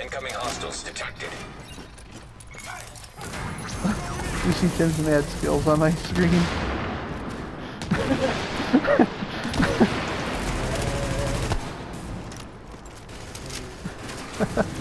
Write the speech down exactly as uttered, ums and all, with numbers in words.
Incoming hostiles detected. You see Tim's mad skills on my screen. Ha ha.